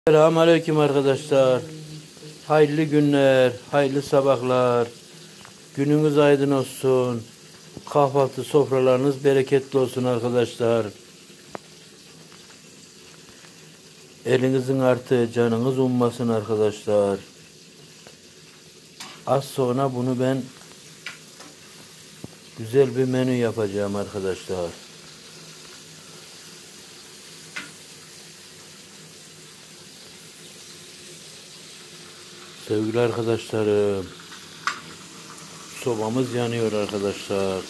Selamünaleyküm arkadaşlar. Hayırlı günler, hayırlı sabahlar. Gününüz aydın olsun. Kahvaltı sofralarınız bereketli olsun arkadaşlar. Elinizin artığı canınız ummasın arkadaşlar. Az sonra bunu ben güzel bir menü yapacağım arkadaşlar. Sevgili arkadaşlarım, sobamız yanıyor arkadaşlar.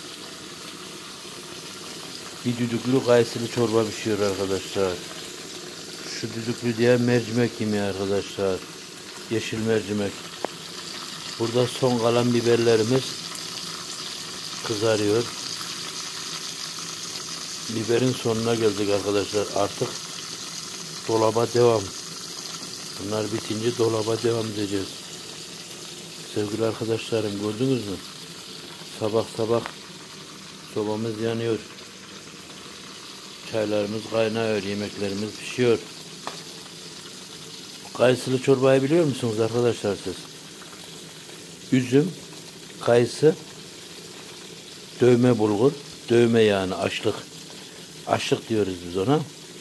Bir düdüklü kayısılı çorba pişiyor arkadaşlar. Şu düdüklü diye mercimek yemeği arkadaşlar. Yeşil mercimek. Burada son kalan biberlerimiz kızarıyor. Biberin sonuna geldik arkadaşlar. Artık dolaba devam. Bunlar bitince dolaba devam edeceğiz. Sevgili arkadaşlarım, gördünüz mü? Sabah sabah sobamız yanıyor. Çaylarımız kaynıyor, yemeklerimiz pişiyor. Kayısılı çorbayı biliyor musunuz arkadaşlar siz? Üzüm, kayısı, dövme bulgur, dövme yani açlık. Açlık diyoruz biz ona.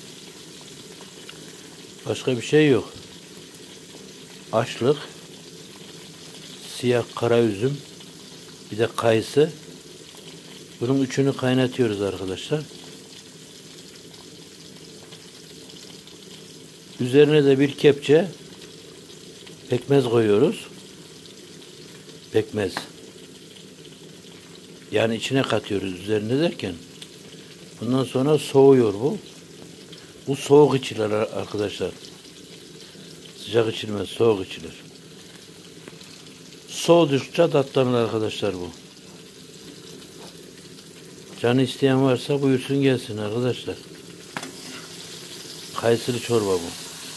Başka bir şey yok. Açlık, siyah kara üzüm, bir de kayısı. Bunun üçünü kaynatıyoruz arkadaşlar. Üzerine de bir kepçe pekmez koyuyoruz. Pekmez. Yani içine katıyoruz üzerine derken. Bundan sonra soğuyor bu. Bu soğuk içilir arkadaşlar. Sıcak içilmez, soğuk içilir. Soğudukça tatlanır arkadaşlar bu. Canı isteyen varsa buyursun gelsin arkadaşlar. Kayısılı çorba bu.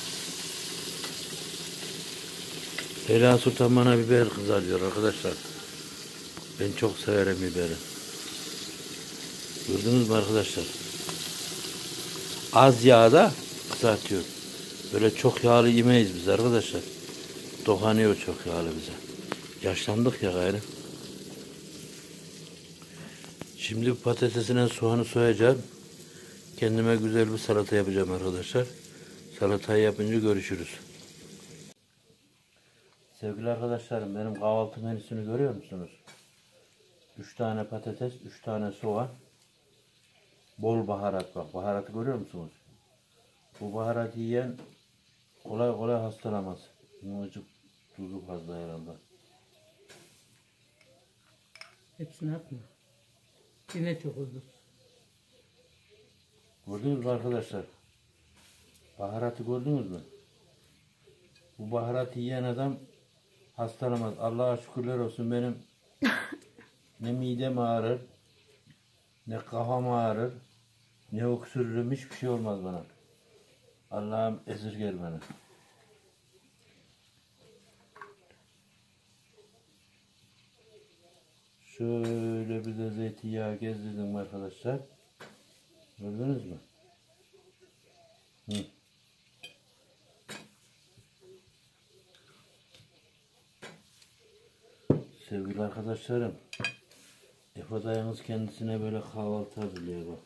Leyla Sultan bana biber kızartıyor arkadaşlar. Ben çok severim biberi. Gördünüz mü arkadaşlar? Az yağda kızartıyor. Böyle çok yağlı yemeyiz biz arkadaşlar. Dokunuyor çok yağlı bize. Yaşlandık ya gayrı. Şimdi patatesine soğanı soyacağım. Kendime güzel bir salata yapacağım arkadaşlar. Salatayı yapınca görüşürüz. Sevgili arkadaşlarım, benim kahvaltı menüsünü görüyor musunuz? 3 tane patates, 3 tane soğan. Bol baharat bak. Baharatı görüyor musunuz? Bu baharatı yiyen kolay kolay hastalanmaz. Mıcık tuzu fazla herhalde. Hepsini atma. Yine çok olur. Gördünüz mü arkadaşlar? Baharatı gördünüz mü? Bu baharatı yiyen adam hastalanmaz. Allah'a şükürler olsun, benim ne midem ağrır, ne kafam ağrır, ne öksürürüm, hiçbir şey olmaz bana. Allah'ım esirger beni. Şöyle bir de zeytinyağı gezdirdim arkadaşlar. Gördünüz mü? Hı. Sevgili arkadaşlarım, Efe dayınız kendisine böyle kahvaltı hazırlıyor bak.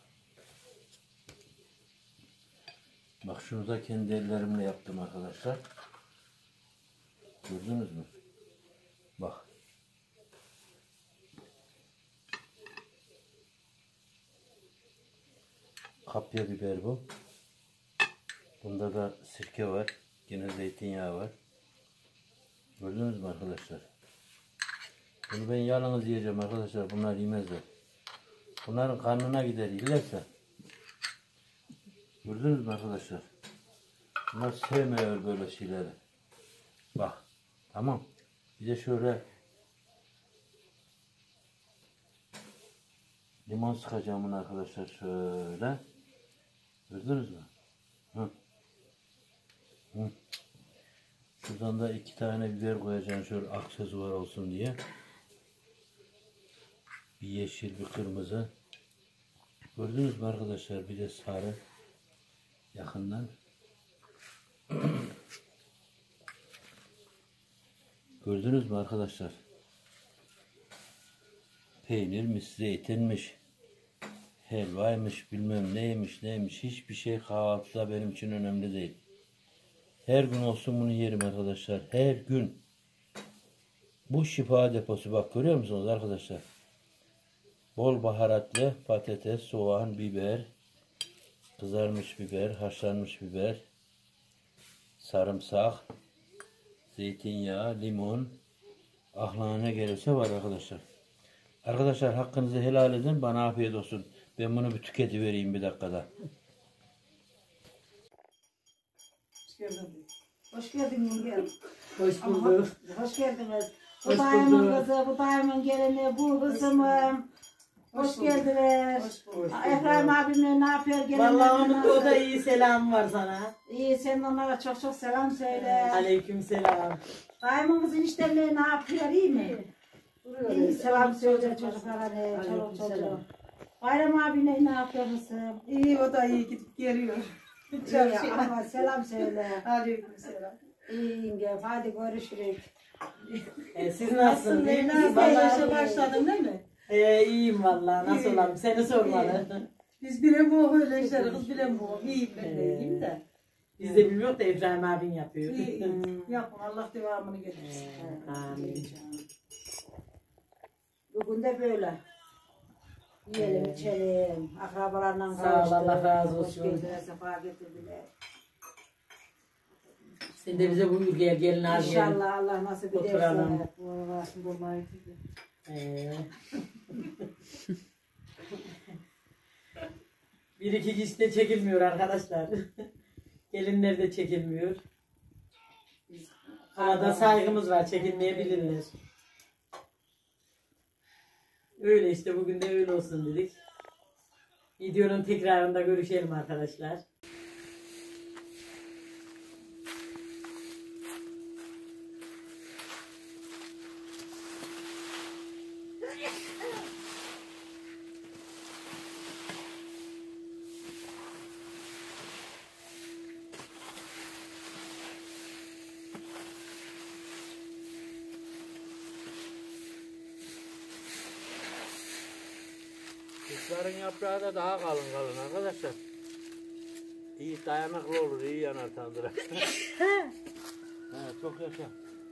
Bak şunu da kendi ellerimle yaptım arkadaşlar. Gördünüz mü? Bak. Kapya biber bu. Bunda da sirke var. Yine zeytinyağı var. Gördünüz mü arkadaşlar? Bunu ben yalnız yiyeceğim arkadaşlar. Bunlar yemezler. Bunların karnına gider yerlerse. Gördünüz mü arkadaşlar? Bunlar sevmiyor böyle şeyleri. Bak. Tamam. Bir de şöyle limon sıkacağım bunu arkadaşlar. Şöyle. Gördünüz mü? Hı. Hı. Şuradan da 2 tane biber koyacağım. Şöyle aksesuar olsun diye. Bir yeşil, bir kırmızı. Gördünüz mü arkadaşlar? Bir de sarı. Yakından. Gördünüz mü arkadaşlar? Peynirmiş, zeytinmiş, helvaymış, bilmem neymiş. Hiçbir şey kahvaltıda benim için önemli değil. Her gün olsun bunu yerim arkadaşlar. Her gün. Bu şifa deposu. Bak görüyor musunuz arkadaşlar? Bol baharatlı patates, soğan, biber, kızarmış biber, haşlanmış biber, sarımsak, zeytinyağı, limon, aklına ne gelirse var arkadaşlar. Arkadaşlar hakkınızı helal edin. Bana afiyet olsun. Ben bunu bir tüketivereyim bir dakikada. Hoş geldin yenge. Hoş bulduk. Hoş geldiniz. Bu Hoş daimin bulduk. kızı, bu daimin gelini, bu kızımım. Hoş geldiler. Efraim abimle ne yapıyor? Vallahi Gelinler onun o da iyi selam var sana. İyi, sen de onlara çok çok selam söyle. Aleyküm selam. Daimimiz eniştemle ne yapıyor, iyi mi? İyi, selam söyle çocuklara ne, çoluk Aleyküm çocuğum. selam. Bayram abine ne yapıyorsun? İyi o da iyi gidip geliyor. İyi ama selam söyle. Aleyküm selam. İyi yenge, hadi görüşürüz. Siz nasılsınız? İyi misiniz? Vallahi başladın değil mi? İyiyim vallahi. Nasıl olalım? Seni sormalı. Biz bile bu öyle işler, kız bile bu. İyiyim ben de iyiyim de. Biz de bilmiyoruz da İbrahim abin yapıyor. İyi, yapın Allah devamını getirsin. Amin. Bugün de böyle. Yiyelim, içelim, akrabalarla Sağ ol, Allah razı Hoş olsun. geldiler, sefa getirdiler. Sen de bize buyur gel gelin az gelin. İnşallah Allah nasip ederse. Oturalım. Vallahi. Bir iki kişi de çekilmiyor arkadaşlar. Gelinler de çekilmiyor. Ona da saygımız var. Çekilmeyebilirler. Öyle işte bugün de öyle olsun dedik. Videonun tekrarında görüşelim arkadaşlar. Kuşların yaprağı da daha kalın arkadaşlar. İyi dayanıklı olur, iyi yanar tandıra. Çok yaşa.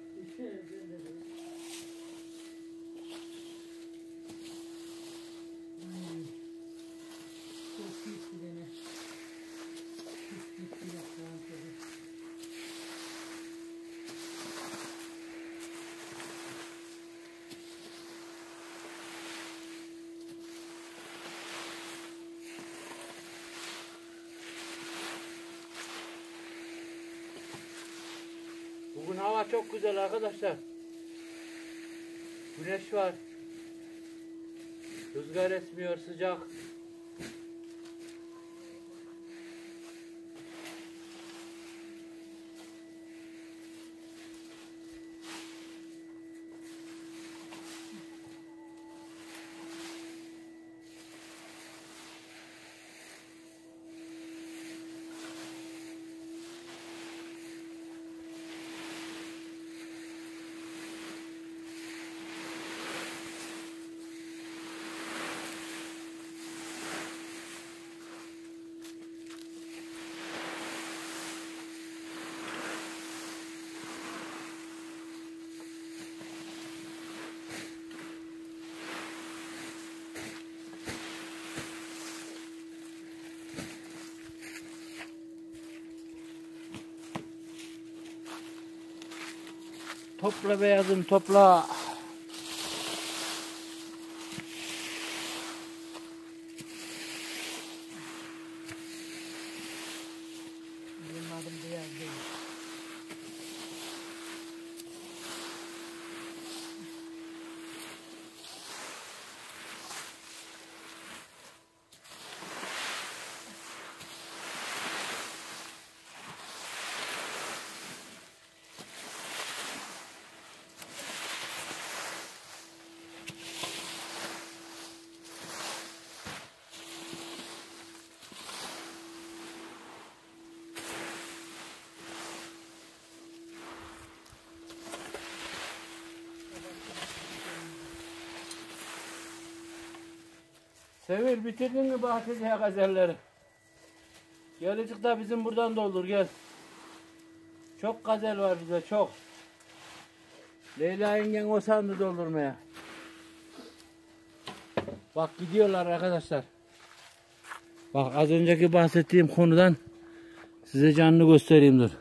Bugün hava çok güzel arkadaşlar. Güneş var. Rüzgar esmiyor, sıcak. Topla beyazım, topla. Benim adım Beyaz değil. Sevil bitirdin mi bahçede gazelleri? Gelecek de bizim buradan doldur gel. Çok gazel var bize çok. Leyla yengen o sandı doldurmaya. Bak gidiyorlar arkadaşlar. Bak az önceki bahsettiğim konudan size canlı göstereyim dur.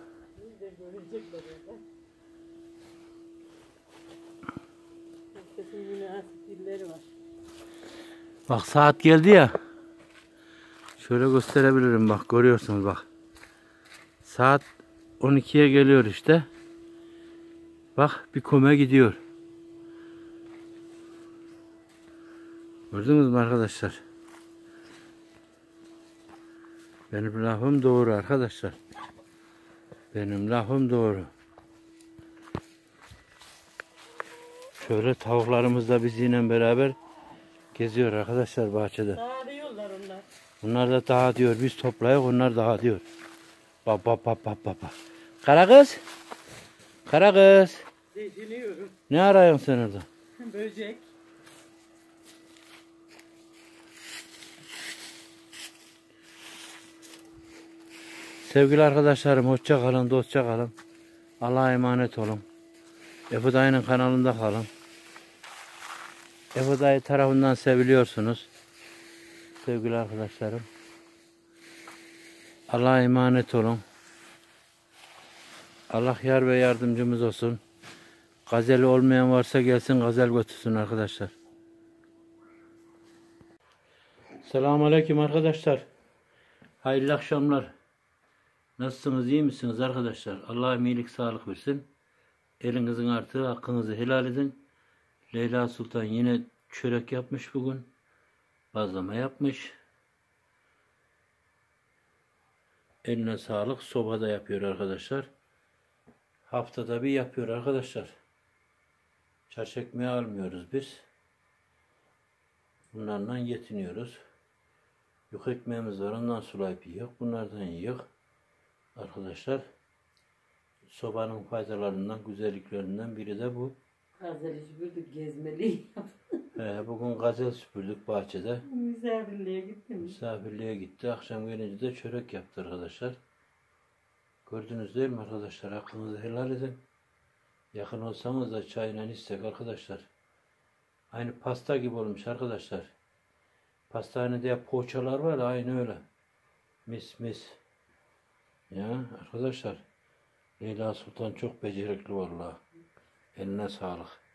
Bak saat geldi ya. Şöyle gösterebilirim bak görüyorsunuz bak. Saat 12'ye geliyor işte. Bak bir kome gidiyor. Gördünüz mü arkadaşlar? Benim lafım doğru arkadaşlar. Benim lafım doğru. Şöyle tavuklarımız da bizimle beraber geziyor arkadaşlar bahçede. Dağılıyorlar onlar. Bunlar da daha diyor. Biz toplayıp onlar daha diyor. Bak bak bak bak bak. Kara kız. Kara kız. Düşünüyorum. Ne arıyorsun sen orada? Böcek. Sevgili arkadaşlarım hoşça kalın, dostça kalın. Allah'a emanet olun. Efe Dayı'nın kanalında kalın. Efe Dayı tarafından seviliyorsunuz. Sevgili arkadaşlarım. Allah'a emanet olun. Allah yar ve yardımcımız olsun. Gazeli olmayan varsa gelsin gazel götürsün arkadaşlar. Selamünaleyküm arkadaşlar. Hayırlı akşamlar. Nasılsınız, iyi misiniz arkadaşlar? Allah iyilik, sağlık versin. Elinizin artığı hakkınızı helal edin. Leyla Sultan yine çörek yapmış bugün. Bazlama yapmış. Eline sağlık. Sobada yapıyor arkadaşlar. Haftada bir yapıyor arkadaşlar. Çarş ekmeği almıyoruz biz. Bunlarla yetiniyoruz. Yok ekmeğimiz var, ondan sulayıp yiyor. Bunlardan yiyor. Arkadaşlar sobanın faydalarından, güzelliklerinden biri de bu. Gazeli süpürdük, gezmeli. Bugün gazel süpürdük bahçede. Misafirliğe gittim. Misafirliğe gitti. Akşam gelince de çörek yaptı arkadaşlar. Gördünüz değil mi arkadaşlar? Hakkınızı helal edin. Yakın olsanız da çayla içsek arkadaşlar. Aynı pasta gibi olmuş arkadaşlar. Pastanede poğaçalar var, aynı öyle. Mis mis. Ya arkadaşlar, Leyla Sultan çok becerikli vallahi. Eline sağlık.